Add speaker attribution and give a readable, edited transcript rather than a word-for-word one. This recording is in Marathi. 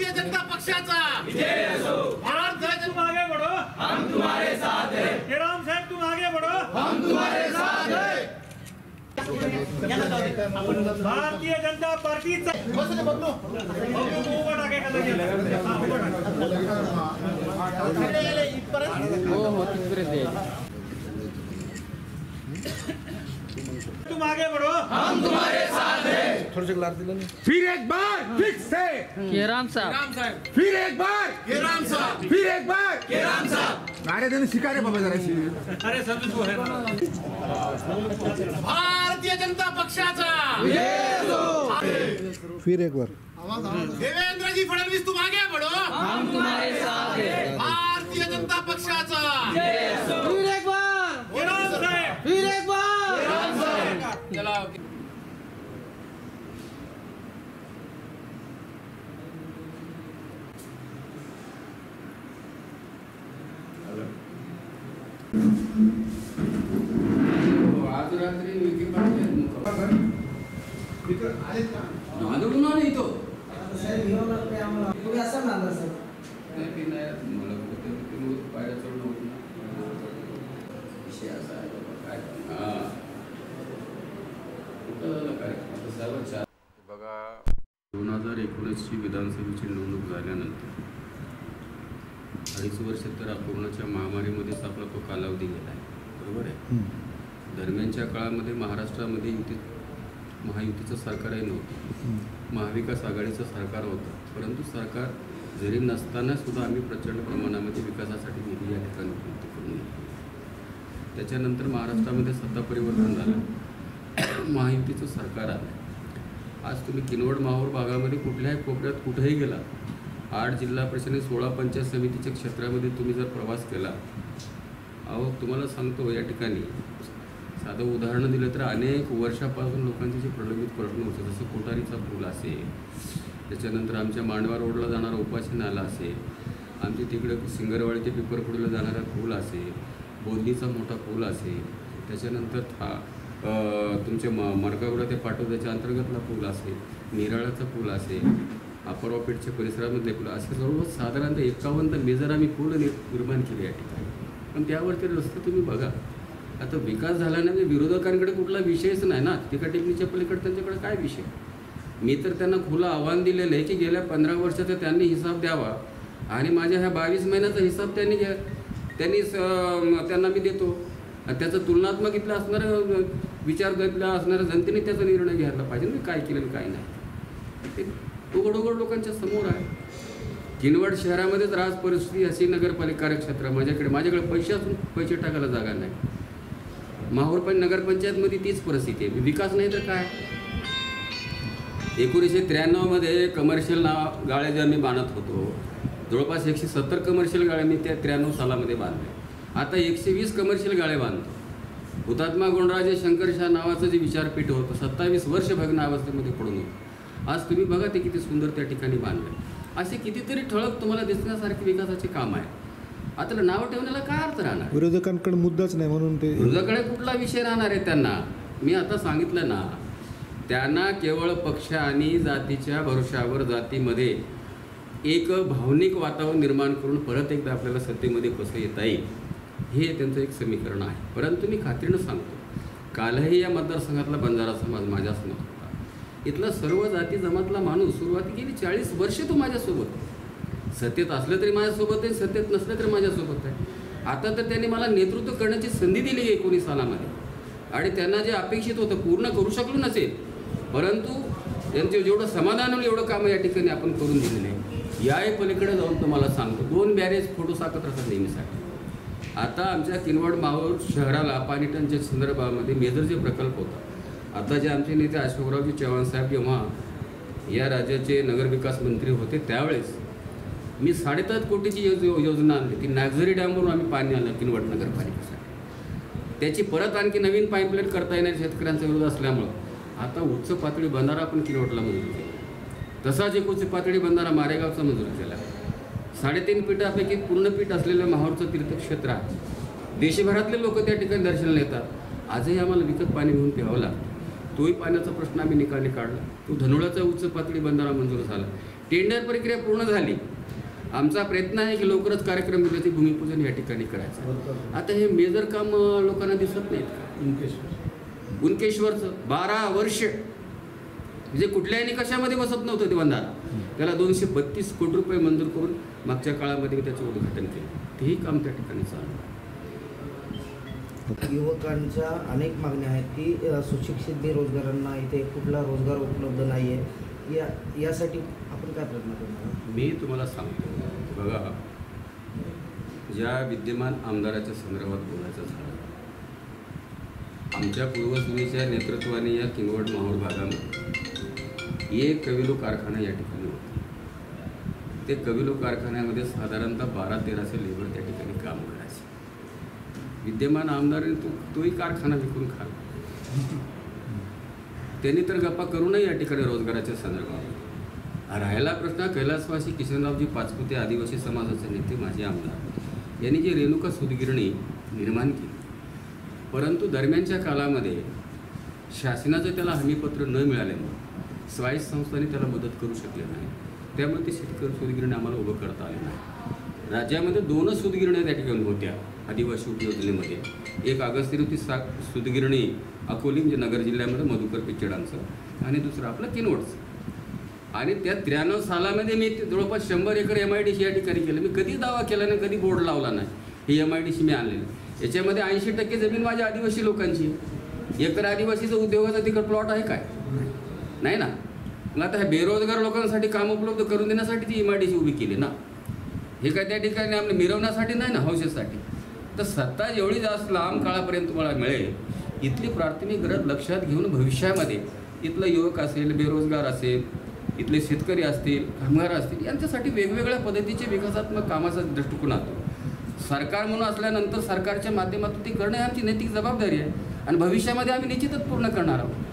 Speaker 1: भारतीय जनता पक्षाचा विजय असो।
Speaker 2: तुम आगे बढ़ो,
Speaker 1: हम तुम्हारे साथ हैं।
Speaker 2: जयराम साहब तुम आगे बढ़ो,
Speaker 1: हम तुम्हारे साथ हैं।
Speaker 2: भारतीय जनता पार्टीचा तुम आगे बढ़ो,
Speaker 1: हम तुम्हारे साथ हैं।
Speaker 3: फिर एक बार फिक्स है
Speaker 4: केराम साहब,
Speaker 3: फिर एक बार
Speaker 1: केराम साहब,
Speaker 3: फिर एक बार
Speaker 1: केराम साहब।
Speaker 3: अरे त्यांनी शिकारे बाबा जराशी
Speaker 2: अरे सर्विस वो है
Speaker 1: भारतीय जनता पक्षाचा विजय असो।
Speaker 5: फिर एक बार
Speaker 1: देवेंद्र जी फडणवीस तुम आगे बढ़ो,
Speaker 4: हम तुम्हारे साथ हैं।
Speaker 1: भारतीय जनता पक्षाचा
Speaker 4: जय असो।
Speaker 2: फिर एक बार, फिर एक बार।
Speaker 1: चला
Speaker 6: आज रात्री विकी पाटील नांदून नाही तो नाही मला पायऱ्या चढणं होत ना विषय असा आहे बाबा काय काय सर्व बघा 2019ची विधानसभेची निवडणूक झाल्यानंतर 2.5 वर्ष तर कोरोनाच्या महामारीमध्येच आपला तो कालावधी गेला आहे, बरोबर आहे। दरम्यानच्या काळामध्ये महाराष्ट्रामध्ये महायुतीचं सरकारही नव्हतं, महाविकास आघाडीचं सरकार होतं, परंतु सरकार जरी नसताना सुद्धा आम्ही प्रचंड प्रमाणामध्ये विकासासाठी निधी या ठिकाणी उपलब्ध करून दिली। त्याच्यानंतर महाराष्ट्रामध्ये सत्ता परिवर्तन झालं, महायुतीचं सरकार आलं। आज तुम्ही किनवट माहूर भागामध्ये कुठल्याही कोपऱ्यात कुठेही गेला, 8 जिल्हा परिषद 16 पंचायत समितीच्या क्षेत्रामध्ये तुम्ही जर प्रवास केला, अहो तुम्हाला सांगतो या ठिकाणी साधं उदाहरण दिलं तर अनेक वर्षापासून लोकांचे जे प्रलंबित प्रश्न होते, जसं कोठारीचा पूल असेल, त्याच्यानंतर आमच्या मांडवा रोडला जाणारा उपाशी नाला असेल, आमच्या तिकडे सिंगरवाडी ते पिपरखुडीला जाणारा पूल असेल, बोदलीचा मोठा पूल असेल, त्याच्यानंतर तुमच्या मडगावला ते पाटोद्याच्या अंतर्गतला पूल असेल, निराळाचा पूल असेल, अप्परवापेठच्या परिसरामधले पूल असे जवळपास साधारणतः 51 मेजर आम्ही पूल निर्माण केले या ठिकाणी। पण त्यावरती रस्ते तुम्ही बघा, आता विकास झाल्याने विरोधकांकडे कुठला विषयच नाही ना, टीका टिप्पणीच्या पलीकडे त्यांच्याकडे काय विषय। मी तर त्यांना खुलं आव्हान दिलेलं आहे की गेल्या 15 वर्षाचा त्यांनी हिसाब द्यावा आणि माझ्या ह्या 22 महिन्याचा हिसाब त्यांना मी देतो। त्याचा तुलनात्मक इथला असणारा विचार घेतला असणाऱ्या जनतेने त्याचा निर्णय घ्यायला पाहिजे मी काय केलं काय नाही, ते उघड लोकांच्या समोर आहे। किनवट शहरामध्येच राज परिस्थिती अशी नगरपालिका कार्यक्षेत्र माझ्याकडे पैसे असून पैसे टाकायला जागा नाही। माहूर पण नगरपंचायतमध्ये तीच परिस्थिती आहे, विकास नाही तर काय। 1993 मध्ये कमर्शियल गाळे जे आम्ही बांधत होतो, जवळपास 170 कमर्शियल गाळे मी त्या 93 सालामध्ये बांधले। आता 120 कमर्शियल गाळे बांधतो। हुतात्मा गोंडराजे शंकरशाह नावाचं जे विचारपीठ होतं 27 वर्ष भग्न अवस्थेमध्ये पडून होतं, आज तुम्ही बघा ते किती सुंदर त्या ठिकाणी बांधलं। असे कितीतरी ठळक तुम्हाला दिसण्यासारखे विकासाचे काम आहे। आता नाव ठेवण्याला काय अर्थ राहणार,
Speaker 5: विरोधकांकडे मुद्दाच नाही म्हणून ते
Speaker 6: विरोधकांकडे कुठला विषय राहणार आहे त्यांना। मी आता सांगितलं ना, त्यांना केवळ पक्ष आणि जातीच्या भरोशावर जातीमध्ये एक भावनिक वातावरण निर्माण करून परत एकदा आपल्याला सत्तेमध्ये कसं येता येईल हे त्यांचं एक समीकरण आहे। परंतु मी खात्रीनं सांगतो, कालही या मतदारसंघातला बंजारा समाज माझ्यासमोर होता, इथला सर्व जाती जमातला माणूस सुरुवाती गेली 40 वर्षे तो माझ्यासोबत आहे। सत्तेत असलं तरी माझ्यासोबत आहे, सत्तेत नसलं तरी माझ्यासोबत आहे। आता तर त्यांनी मला नेतृत्व करण्याची संधी दिली 19 सालामध्ये आणि त्यांना जे अपेक्षित होतं पूर्ण करू शकलो नसेल, परंतु त्यांचे जेवढं समाधान होईल एवढं काम या ठिकाणी आपण करून दिलेलं आहे। या पलीकडे जाऊन तुम्हाला सांगतो, 2 बॅरेज फोटो साकत राहतात नेहमीसाठी। आता आमच्या किनवट माहूर शहराला पाणी टंचाई संदर्भामध्ये मेजर जे प्रकल्प होता, आता जे आमचे नेते अशोकरावजी चव्हाण साहेब जेव्हा या राज्याचे नगरविकास मंत्री होते त्यावेळेस मी 7.5 कोटीची योजना आणली। ती नागझरी डॅमवरून आम्ही पाणी आणलं किनवट नगरपालिकेसाठी। त्याची परत आणखी नवीन पाईपलाईन करता येणार शेतकऱ्यांचा विरोध असल्यामुळं आता उच्च पातळी बंधारा आपण किनवटला मंजूर केला, तसाच एक उच्च पातळी बंधारा मारेगावचा मंजूर केला। 3.5 पीठापैकी पूर्ण पीठ असलेलं माहूरचं तीर्थक्षेत्र आहे, देशभरातले लोक त्या ठिकाणी दर्शनाला येतात। आजही आम्हाला विकत पाणी घेऊन प्यावं लागतं, तोही पाण्याचा प्रश्न आम्ही निकाली काढला। तो धनुळाचा उच्च पातळी बंधारा मंजूर झाला। टेंडर प्रक्रिया पूर्ण झाली. आमचा प्रयत्न आहे की लवकरच कार्यक्रम दिल्याचे भूमिपूजन या ठिकाणी करायचं. आता हे मेजर काम लोकांना दिसत नाहीत का? कुणकेश्वरचं 12 वर्ष म्हणजे कुठल्याही निकषामध्ये बसत नव्हतं ते बंधारा. त्याला 232 कोटी रुपये मंजूर करून मागच्या काळामध्ये त्याचं उद्घाटन केलं. तेही काम त्या ठिकाणी चालू आहे.
Speaker 7: युवकांच्या अनेक मागण्या आहेत की सुशिक्षित बेरोजगारांना इथे कुठला रोजगार उपलब्ध नाही आहे. यासाठी आपण काय प्रयत्न करणार?
Speaker 6: मी तुम्हाला सांगतो, बघा, ज्या विद्यमान आमदाराच्या संदर्भात बोलायचं झालं, आमच्या पूर्वसुनीच्या नेतृत्वाने या किनवट माहूर भागामध्ये एक कविलो कारखाना या ठिकाणी होता. ते कविलो कारखान्यामध्ये साधारणतः 12-1300 लेबर त्या ठिकाणी काम करायचे. विद्यमान आमदारांनी तोही कारखाना विकून खाला. त्यांनी तर गप्पा करूनही या ठिकाणी रोजगाराच्या संदर्भात राहायला प्रश्न कैलासवासी किशनरावजी पाचपुते आदिवासी समाजाचे नेते माजी आमदार यांनी जी रेणुका सूतगिरणी निर्माण केली, परंतु दरम्यानच्या काळामध्ये शासनाचं त्याला हमीपत्र न मिळाल्यामुळे स्वायत्त संस्थांनी त्याला मदत करू शकले नाही. त्यामुळे ते शेतकरी सूतगिरणी आम्हाला उभं करता आले नाही. राज्यामध्ये 2 सूतगिरण्या त्या ठिकाणी होत्या आदिवासी उपयोजनेमध्ये. एक अगस्तीरुती सूतगिरणी अकोली म्हणजे नगर जिल्ह्यामध्ये मधुकर पिचडांचं, आणि दुसरं आपलं किनवटचं. आणि त्या 93 सालामध्ये मी जवळपास 100 एकर MIDC या ठिकाणी केलं. मी कधी दावा केला नाही, कधी बोर्ड लावला नाही. ही MIDC मी आणलेली. याच्यामध्ये 80% जमीन माझ्या आदिवासी लोकांची. एकतर आदिवासीचा उद्योगाचा तिकडे प्लॉट आहे काय? नाही ना. मग आता ह्या बेरोजगार लोकांसाठी काम उपलब्ध करून देण्यासाठी ती MIDC उभी केली ना. हे काय त्या ठिकाणी आपल्या मिरवण्यासाठी नाही ना, हौसेसाठी. तर सत्ता जेवढी जास्त लांब काळापर्यंत तुम्हाला मिळेल, इथली प्राथमिक गरज लक्षात घेऊन भविष्यामध्ये इथलं युवक असेल, बेरोजगार असेल, इथले शेतकरी असतील, कामगार असतील, यांच्यासाठी वेगवेगळ्या पद्धतीचे विकासात्मक कामाचा दृष्टिकोनातून सरकार म्हणून असल्यानंतर सरकारच्या माध्यमातून ती करणं ही आमची नैतिक जबाबदारी आहे. आणि भविष्यामध्ये आम्ही निश्चितच पूर्ण करणार आहोत.